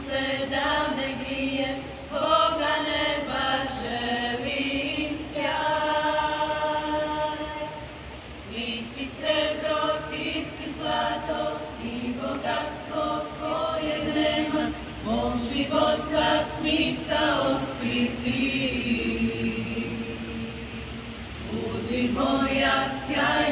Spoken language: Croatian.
sunce da me grije, Boga neba želim sjaj. Ti si srebro, ti si zlato i bogatstvo kojeg nema, mog života smisao si ti. Budi moja sjajna